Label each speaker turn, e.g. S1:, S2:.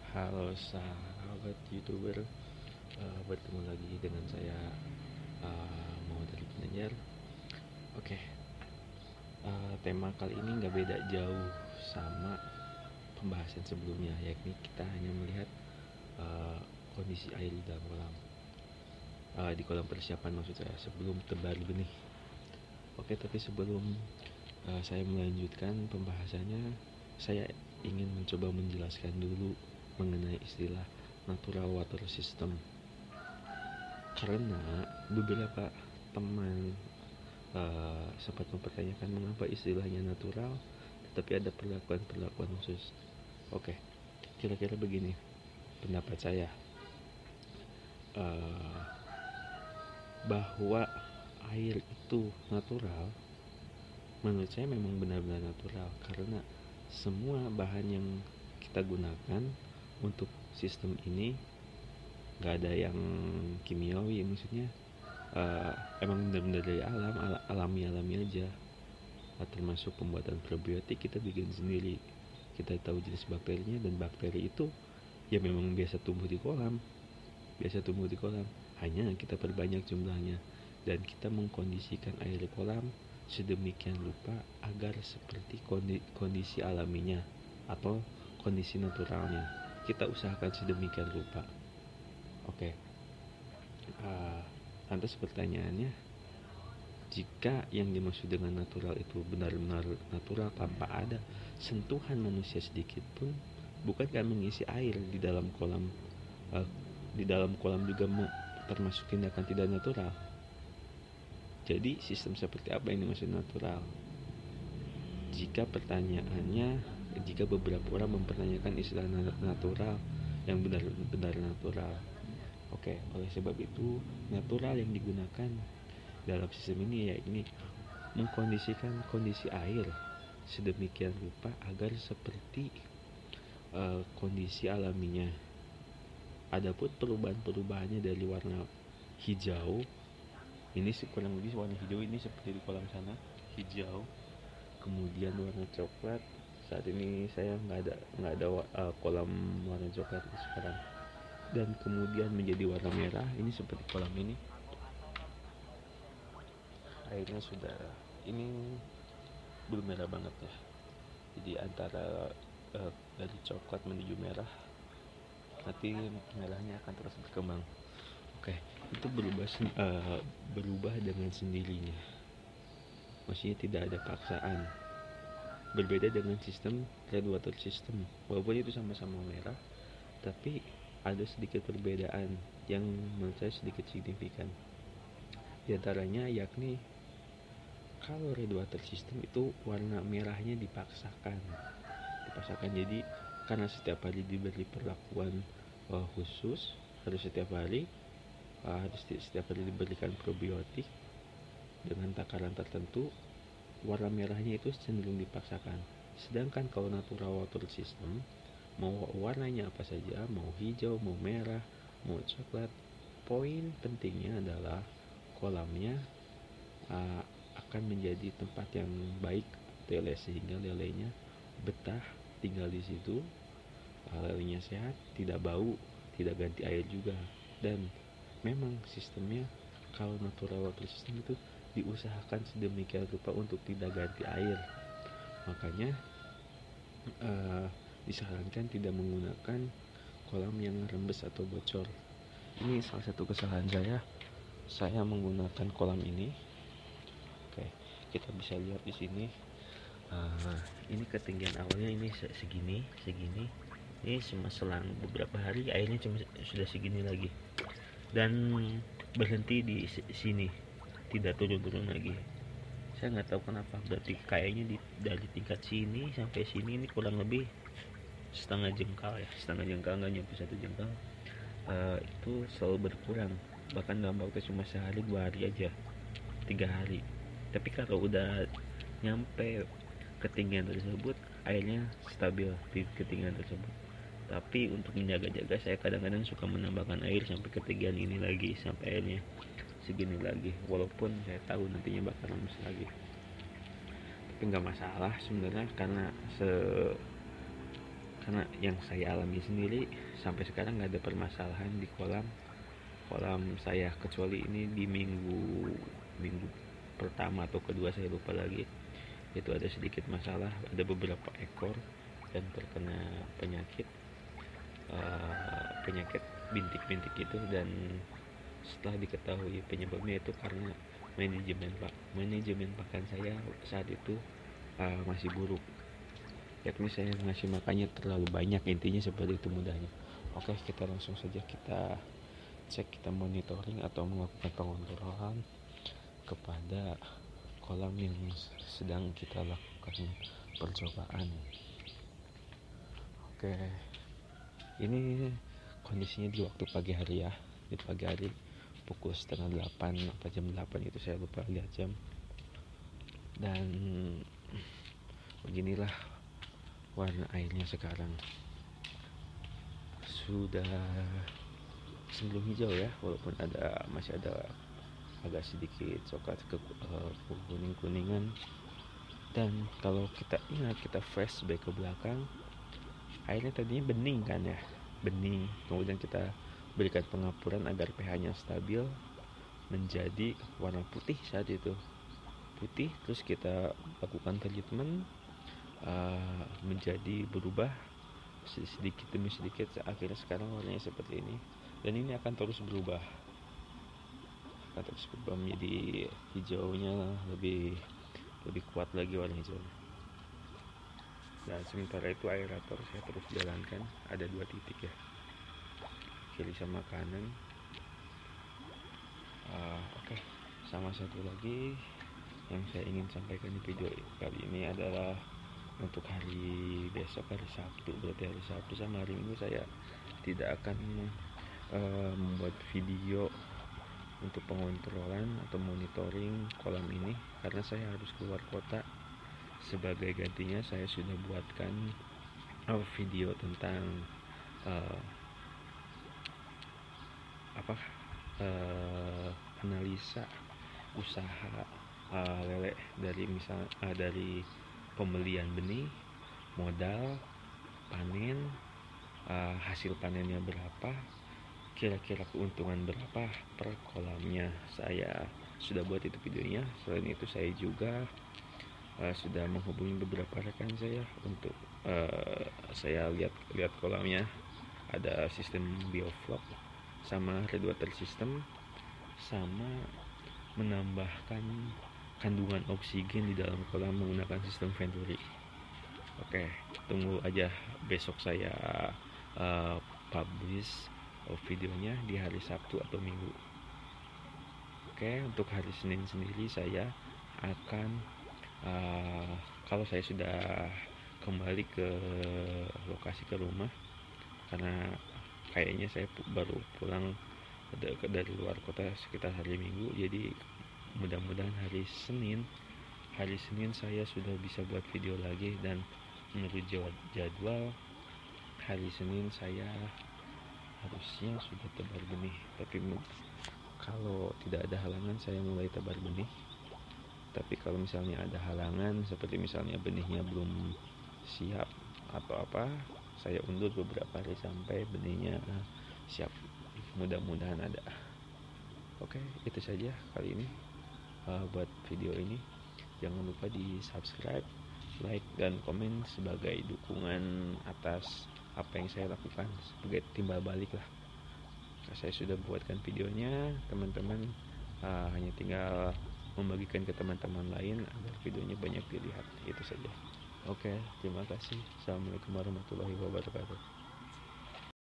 S1: Halo sahabat YouTuber, bertemu lagi dengan saya Muhammad Ginanjar. Oke, tema kali ini nggak beda jauh sama pembahasan sebelumnya, yakni kita hanya melihat uh, kondisi air di dalam kolam, di kolam persiapan maksud saya sebelum tebar benih. Oke, tapi sebelum saya melanjutkan pembahasannya, saya ingin mencoba menjelaskan dulu mengenai istilah natural water system, karena beberapa teman sempat mempertanyakan mengapa istilahnya natural tetapi ada perlakuan-perlakuan khusus. Oke, kira-kira begini pendapat saya, uh, bahwa air itu natural. Menurut saya memang benar-benar natural karena semua bahan yang kita gunakan untuk sistem ini nggak ada yang kimiawi, maksudnya emang benar-benar dari alami aja. Termasuk pembuatan probiotik kita bikin sendiri, kita tahu jenis bakterinya, dan bakteri itu ya memang biasa tumbuh di kolam, hanya kita perbanyak jumlahnya dan kita mengkondisikan air kolam sedemikian rupa agar seperti kondisi alaminya atau kondisi naturalnya. Kita usahakan sedemikian rupa. Oke, lantas pertanyaannya, jika yang dimaksud dengan natural itu benar-benar natural tanpa ada sentuhan manusia sedikit pun, bukankah mengisi air di dalam kolam juga termasuk tindakan tidak natural? Jadi sistem seperti apa yang dimaksud natural? Jika beberapa orang mempertanyakan istilah natural yang benar-benar natural. Oke, oleh sebab itu natural yang digunakan dalam sistem ini yakni mengkondisikan kondisi air sedemikian rupa agar seperti kondisi alaminya. Adapun perubahannya dari warna hijau, ini kurang lebih warna hijau ini seperti di kolam sana, hijau, kemudian warna coklat. Saat ini saya nggak ada kolam warna coklat sekarang, dan kemudian menjadi warna merah, ini seperti kolam ini. Airnya sudah, ini belum merah banget ya, jadi antara dari coklat menuju merah, nanti merahnya akan terus berkembang. Oke, itu berubah dengan sendirinya, maksudnya tidak ada paksaan. Berbeda dengan sistem red water system, walaupun itu sama-sama merah, tapi ada sedikit perbedaan yang menurut saya sedikit signifikan. Di antaranya yakni kalau red water system itu warna merahnya dipaksakan. Jadi karena setiap hari diberi perlakuan khusus, harus setiap hari diberikan probiotik dengan takaran tertentu, warna merahnya itu cenderung dipaksakan. Sedangkan kalau natural water system, mau warnanya apa saja, mau hijau, mau merah, mau coklat, poin pentingnya adalah kolamnya akan menjadi tempat yang baik lele, sehingga lelenya betah tinggal di situ. Lelenya sehat, tidak bau, tidak ganti air juga. Dan memang sistemnya kalau natural water system itu diusahakan sedemikian rupa untuk tidak ganti air. Makanya disarankan tidak menggunakan kolam yang rembes atau bocor. Ini salah satu kesalahan saya menggunakan kolam ini. Oke, kita bisa lihat di sini. Ini ketinggian awalnya ini segini. Ini cuma selang beberapa hari airnya sudah segini lagi, dan berhenti di sini, tidak turun lagi. Saya nggak tahu kenapa, berarti kayaknya dari tingkat sini sampai sini ini kurang lebih setengah jengkal, nggak nyampe 1 jengkal. Itu selalu berkurang, bahkan dalam waktu cuma sehari 2 hari aja, 3 hari. Tapi kalau udah nyampe ketinggian tersebut, airnya stabil di ketinggian tersebut. Tapi untuk menjaga-jaga, saya kadang-kadang suka menambahkan air sampai ketinggian ini lagi, sampai airnya segini lagi, walaupun saya tahu nantinya bakal lemes lagi. Tapi nggak masalah sebenarnya, karena karena yang saya alami sendiri sampai sekarang nggak ada permasalahan di kolam saya, kecuali ini di minggu pertama atau kedua saya lupa lagi, itu ada sedikit masalah, ada beberapa ekor dan terkena penyakit bintik-bintik itu. Dan setelah diketahui penyebabnya itu karena manajemen pakan saya saat itu masih buruk, yakni saya ngasih makannya terlalu banyak, intinya seperti itu mudahnya. Oke, kita langsung saja kita cek, kita monitoring atau melakukan pengontrolan kepada kolam yang sedang kita lakukan percobaan. Oke, ini kondisinya di waktu pagi hari ya, di pagi hari pukul setengah 8 atau jam 8 itu, saya lupa lihat jam. Dan beginilah warna airnya sekarang, sudah cenderung hijau ya, walaupun masih ada agak sedikit coklat ke kuning-kuningan. Dan kalau kita ingat, kita flashback ke belakang, airnya tadinya bening kan ya, bening, kemudian kita berikan pengapuran agar pH-nya stabil, menjadi warna putih saat itu, putih. Terus kita lakukan treatment, menjadi berubah sedikit demi sedikit, akhirnya sekarang warnanya seperti ini. Dan ini akan terus berubah menjadi hijaunya lebih kuat lagi warna hijaunya. Dan sementara itu aerator saya terus jalankan, ada 2 titik ya, kiri sama kanan. Oke. Sama satu lagi yang saya ingin sampaikan di video kali ini adalah untuk hari besok, hari Sabtu, berarti hari Sabtu sama hari Minggu saya tidak akan membuat video untuk pengontrolan atau monitoring kolam ini, karena saya harus keluar kota. Sebagai gantinya saya sudah buatkan video tentang analisa usaha lele, dari dari pembelian benih, modal, panen, hasil panennya berapa, kira-kira keuntungan berapa per kolamnya. Saya sudah buat itu videonya. Selain itu saya juga sudah menghubungi beberapa rekan saya untuk saya lihat kolamnya, ada sistem bioflok sama red water system, sama menambahkan kandungan oksigen di dalam kolam menggunakan sistem Venturi. Oke, tunggu aja besok saya publish videonya di hari Sabtu atau Minggu. Oke, untuk hari Senin sendiri saya akan kalau saya sudah kembali ke lokasi, ke rumah, karena kayaknya saya baru pulang dari luar kota sekitar hari Minggu, jadi mudah-mudahan hari Senin saya sudah bisa buat video lagi. Dan menurut jadwal hari Senin saya harusnya sudah tebar benih, tapi kalau tidak ada halangan saya mulai tebar benih. Tapi kalau misalnya ada halangan, seperti misalnya benihnya belum siap atau apa, saya undur beberapa hari sampai benihnya siap. Mudah-mudahan ada. Oke, itu saja kali ini buat video ini. Jangan lupa di subscribe, like, dan komen sebagai dukungan atas apa yang saya lakukan, sebagai timbal balik lah. Saya sudah buatkan videonya, teman-teman hanya tinggal membagikan ke teman-teman lain agar videonya banyak dilihat. Itu saja. Oke, terima kasih. Assalamualaikum warahmatullahi wabarakatuh.